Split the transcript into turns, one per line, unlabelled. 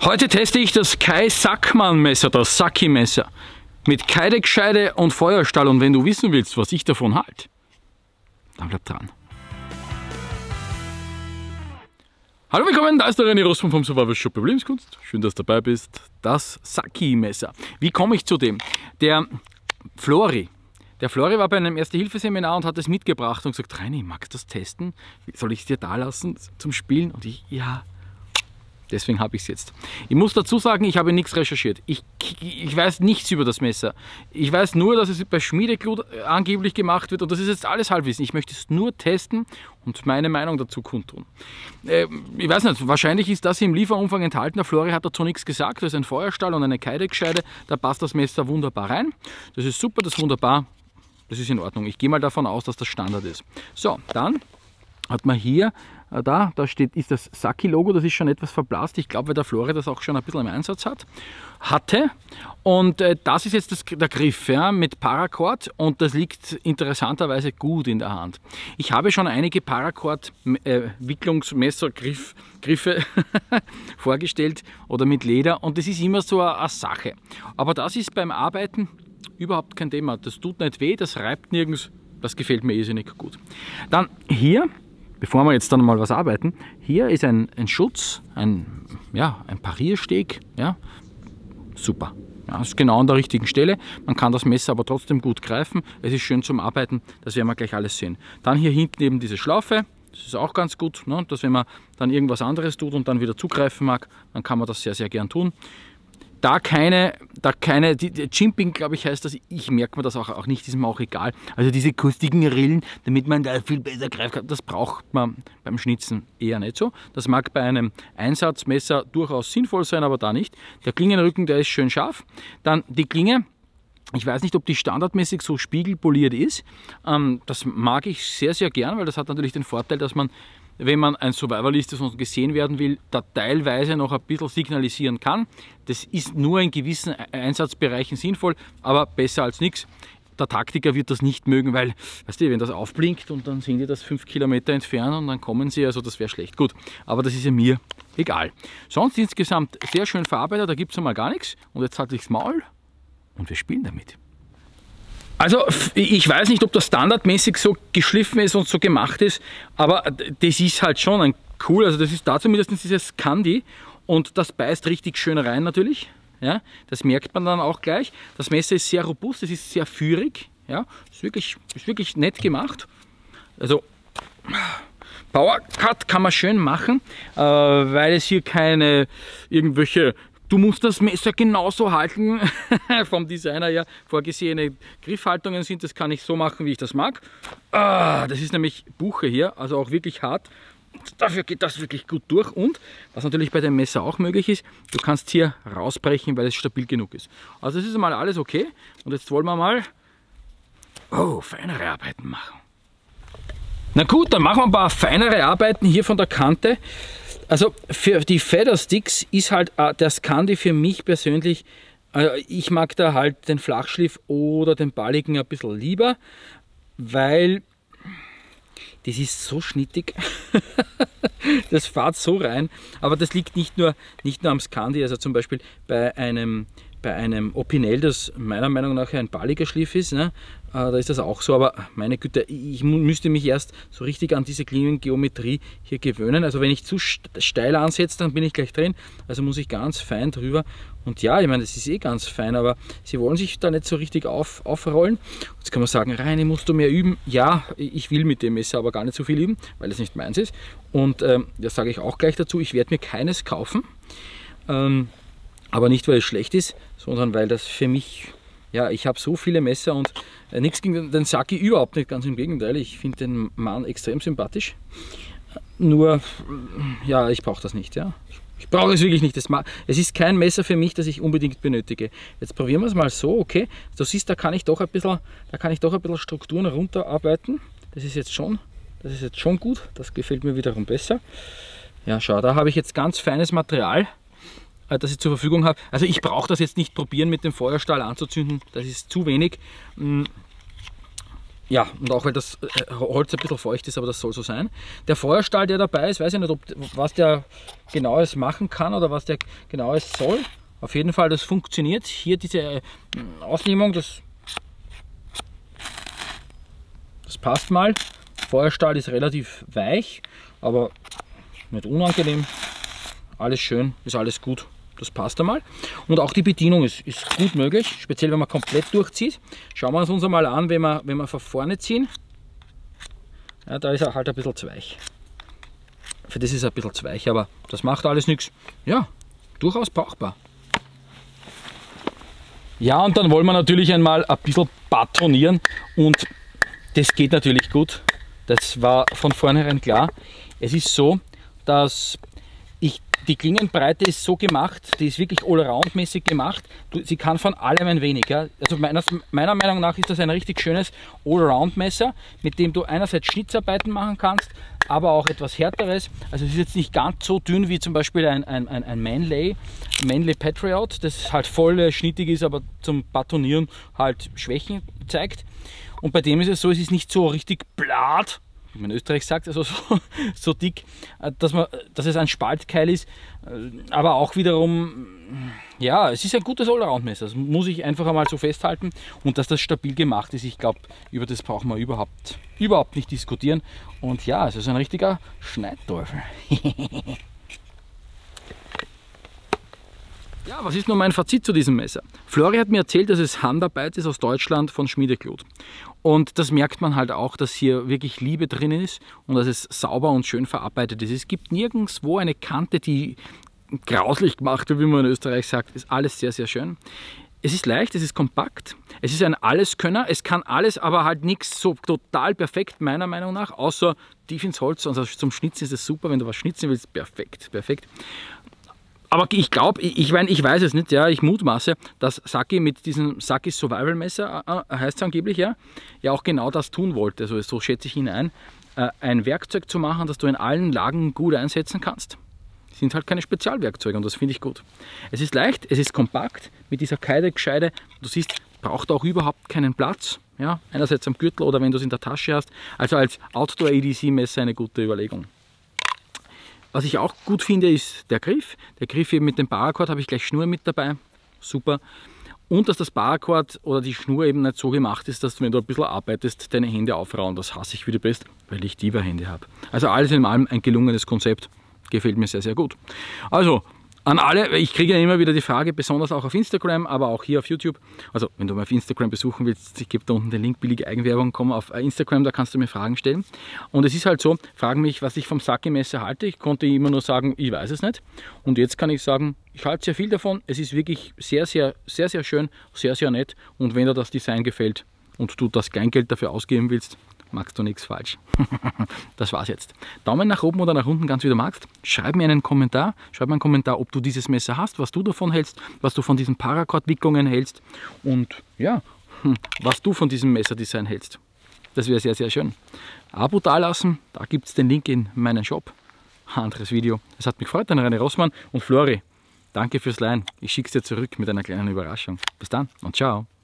Heute teste ich das Kai Sackmann Messer, das Saki Messer. Mit Keideckscheide und Feuerstahl, und wenn du wissen willst, was ich davon halte, dann bleib dran. Hallo, willkommen, da ist der René Rossmann vom Survival Shop Überlebenskunst. Schön, dass du dabei bist. Das Saki Messer. Wie komme ich zu dem? Der Flori war bei einem Erste-Hilfe-Seminar und hat es mitgebracht und gesagt, René, magst du das testen? Soll ich es dir da lassen zum Spielen? Und ich, ja. Deswegen habe ich es jetzt. Ich muss dazu sagen, ich habe nichts recherchiert. Ich weiß nichts über das Messer. Ich weiß nur, dass es bei Schmiedeglut angeblich gemacht wird, und das ist jetzt alles Halbwissen. Ich möchte es nur testen und meine Meinung dazu kundtun. Ich weiß nicht, wahrscheinlich ist das im Lieferumfang enthalten. Der Flori hat dazu nichts gesagt. Das ist ein Feuerstahl und eine Keideckscheide. Da passt das Messer wunderbar rein. Das ist super, das ist wunderbar. Das ist in Ordnung. Ich gehe mal davon aus, dass das Standard ist. So, dann hat man hier, da steht, ist das Saki-Logo, das ist schon etwas verblasst. Ich glaube, weil der Flori das auch schon ein bisschen im Einsatz hatte. Und das ist jetzt der Griff, ja, mit Paracord, und das liegt interessanterweise gut in der Hand. Ich habe schon einige Paracord-Wicklungsmesser-Griffe vorgestellt oder mit Leder, und das ist immer so eine Sache. Aber das ist beim Arbeiten überhaupt kein Thema. Das tut nicht weh, das reibt nirgends, das gefällt mir irrsinnig gut. Dann hier, bevor wir jetzt dann mal was arbeiten, hier ist ein Schutz, ein Pariersteg, ja, super. Ja, ist genau an der richtigen Stelle. Man kann das Messer aber trotzdem gut greifen. Es ist schön zum Arbeiten, das werden wir gleich alles sehen. Dann hier hinten eben diese Schlaufe, das ist auch ganz gut, ne, dass wenn man dann irgendwas anderes tut und dann wieder zugreifen mag, dann kann man das sehr, sehr gern tun. Die Jimping, glaube ich, heißt das, ich merke mir das auch nicht, ist mir auch egal. Also diese kustigen Rillen, damit man da viel besser greifen kann, das braucht man beim Schnitzen eher nicht so. Das mag bei einem Einsatzmesser durchaus sinnvoll sein, aber da nicht. Der Klingenrücken, der ist schön scharf. Dann die Klinge. Ich weiß nicht, ob die standardmäßig so spiegelpoliert ist. Das mag ich sehr, sehr gern, weil das hat natürlich den Vorteil, dass man, wenn man ein Survivalist ist und gesehen werden will, da teilweise noch ein bisschen signalisieren kann. Das ist nur in gewissen Einsatzbereichen sinnvoll, aber besser als nichts. Der Taktiker wird das nicht mögen, weil, weißt du, wenn das aufblinkt und dann sehen die das 5 Kilometer entfernt und dann kommen sie, also das wäre schlecht. Gut, aber das ist ja mir egal. Sonst insgesamt sehr schön verarbeitet, da gibt es einmal gar nichts. Und jetzt halte ich das Maul und wir spielen damit. Also ich weiß nicht, ob das standardmäßig so geschliffen ist und so gemacht ist, aber das ist halt schon ein cool, also das ist da zumindest dieses Candy, und das beißt richtig schön rein natürlich, ja, das merkt man dann auch gleich. Das Messer ist sehr robust, es ist sehr führig, ja, ist wirklich nett gemacht. Also Power Cut kann man schön machen, weil es hier keine irgendwelche, du musst das Messer genauso halten, vom Designer her vorgesehene Griffhaltungen sind. Das kann ich so machen, wie ich das mag. Das ist nämlich Buche hier, also auch wirklich hart. Dafür geht das wirklich gut durch, und was natürlich bei dem Messer auch möglich ist, du kannst hier rausbrechen, weil es stabil genug ist. Also das ist mal alles okay, und jetzt wollen wir mal feinere Arbeiten machen. Na gut, dann machen wir ein paar feinere Arbeiten hier von der Kante. Also für die Feather Sticks ist halt das Candy für mich persönlich, ich mag da halt den Flachschliff oder den balligen ein bisschen lieber, weil das ist so schnittig, das fährt so rein, aber das liegt nicht nur am Candy, also zum Beispiel bei einem Opinel, das meiner Meinung nach ein balliger Schliff ist, ne? Da ist das auch so, aber meine Güte, ich müsste mich erst so richtig an diese Klingengeometrie hier gewöhnen. Also wenn ich zu steil ansetze, dann bin ich gleich drin, also muss ich ganz fein drüber. Und ja, ich meine, das ist eh ganz fein, aber sie wollen sich da nicht so richtig aufrollen. Jetzt kann man sagen, Reini, musst du mehr üben? Ja, ich will mit dem Messer aber gar nicht so viel üben, weil es nicht meins ist. Und das sage ich auch gleich dazu, ich werde mir keines kaufen. Aber nicht, weil es schlecht ist, sondern weil das für mich, ja, ich habe so viele Messer und nichts gegen den Saki, überhaupt nicht, ganz im Gegenteil. Ich finde den Mann extrem sympathisch. Nur, ja, ich brauche das nicht, ja. Ich brauche es wirklich nicht. Es ist kein Messer für mich, das ich unbedingt benötige. Jetzt probieren wir es mal so, okay. Du siehst, da kann ich doch ein bisschen Strukturen runterarbeiten. Das ist jetzt schon gut. Das gefällt mir wiederum besser. Ja, schau, da habe ich jetzt ganz feines Material, das ich zur Verfügung habe. Also ich brauche das jetzt nicht probieren, mit dem Feuerstahl anzuzünden, das ist zu wenig. Ja, und auch weil das Holz ein bisschen feucht ist, aber das soll so sein. Der Feuerstahl, der dabei ist, weiß ich nicht, was der genaues machen kann oder was der genaues soll. Auf jeden Fall, das funktioniert. Hier diese Ausnehmung, das passt mal. Feuerstahl ist relativ weich, aber nicht unangenehm. Alles schön, ist alles gut. Das passt einmal. Und auch die Bedienung ist gut möglich, speziell wenn man komplett durchzieht. Schauen wir uns einmal an, wenn wir von vorne ziehen. Ja, da ist er halt ein bisschen zu weich. Für das ist er ein bisschen zu weich, aber das macht alles nichts. Ja, durchaus brauchbar. Ja, und dann wollen wir natürlich einmal ein bisschen patronieren und das geht natürlich gut. Das war von vornherein klar. Es ist so, dass die Klingenbreite ist so gemacht, die ist wirklich allround-mäßig gemacht. Sie kann von allem ein wenig. Ja. Also meiner Meinung nach ist das ein richtig schönes Allround-Messer, mit dem du einerseits Schnitzarbeiten machen kannst, aber auch etwas härteres. Also es ist jetzt nicht ganz so dünn wie zum Beispiel ein Manley Patriot, das halt voll schnittig ist, aber zum Patonieren halt Schwächen zeigt. Und bei dem ist es so, es ist nicht so richtig blatt, wie man in Österreich sagt, also so dick, dass es ein Spaltkeil ist, aber auch wiederum, ja, es ist ein gutes Allround-Messer, das muss ich einfach einmal so festhalten, und dass das stabil gemacht ist, ich glaube, über das brauchen wir überhaupt nicht diskutieren, und ja, es ist ein richtiger Schneidteufel. Ja, was ist nun mein Fazit zu diesem Messer? Flori hat mir erzählt, dass es Handarbeit ist aus Deutschland von Schmiedeklut. Und das merkt man halt auch, dass hier wirklich Liebe drin ist und dass es sauber und schön verarbeitet ist. Es gibt nirgendwo eine Kante, die grauslich gemacht wird, wie man in Österreich sagt. Ist alles sehr, sehr schön. Es ist leicht, es ist kompakt, es ist ein Alleskönner, es kann alles, aber halt nichts so total perfekt, meiner Meinung nach, außer tief ins Holz. Also zum Schnitzen ist es super, wenn du was schnitzen willst, perfekt, perfekt. Aber ich glaube, ich weiß es nicht, ja, ich mutmaße, dass Saki mit diesem Sakis Survival Messer, heißt es angeblich, ja auch genau das tun wollte. Also so schätze ich ihn ein Werkzeug zu machen, das du in allen Lagen gut einsetzen kannst. Das sind halt keine Spezialwerkzeuge und das finde ich gut. Es ist leicht, es ist kompakt, mit dieser Keidescheide, du siehst, braucht auch überhaupt keinen Platz. Ja, einerseits am Gürtel oder wenn du es in der Tasche hast. Also als Outdoor-EDC-Messer eine gute Überlegung. Was ich auch gut finde, ist der Griff. Der Griff eben mit dem Paracord, habe ich gleich Schnur mit dabei. Super. Und dass das Paracord oder die Schnur eben nicht so gemacht ist, dass du, wenn du ein bisschen arbeitest, deine Hände aufrauen. Das hasse ich wie die Pest, weil ich Diva-Hände habe. Also alles in allem ein gelungenes Konzept. Gefällt mir sehr, sehr gut. Also an alle, ich kriege ja immer wieder die Frage, besonders auch auf Instagram, aber auch hier auf YouTube. Also wenn du mich auf Instagram besuchen willst, ich gebe da unten den Link, billige Eigenwerbung, komm auf Instagram, da kannst du mir Fragen stellen. Und es ist halt so, fragen mich, was ich vom Saki-Messer halte. Ich konnte immer nur sagen, ich weiß es nicht. Und jetzt kann ich sagen, ich halte sehr viel davon. Es ist wirklich sehr, sehr, sehr, sehr schön, sehr, sehr nett. Und wenn dir das Design gefällt und du das Kleingeld dafür ausgeben willst, magst du nichts falsch. Das war's jetzt. Daumen nach oben oder nach unten, ganz wie du magst. Schreib mir einen Kommentar. Schreib mir einen Kommentar, ob du dieses Messer hast, was du davon hältst, was du von diesen Paracord-Wicklungen hältst und ja, was du von diesem Messerdesign hältst. Das wäre sehr, sehr schön. Abo dalassen, da gibt es den Link in meinen Shop. Anderes Video. Es hat mich gefreut, dein René Rossmann und Flori. Danke fürs Leihen. Ich schicke es dir zurück mit einer kleinen Überraschung. Bis dann und ciao.